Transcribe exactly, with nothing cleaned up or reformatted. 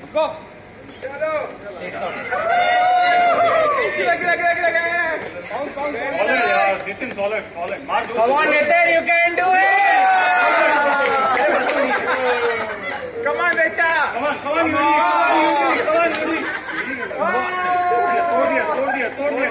Go. चलो. Gila, gila, gila, gila, gila. Bounce, bounce. Solid, yeah. Nitin, solid, solid. Mark. Come on, Nitin, you can do it. Come on, Recha. Come on, come on, Yuri. Come on, Yuri. Come on, Yuri. तोड़ दिया, तोड़ दिया, तोड़ दिया.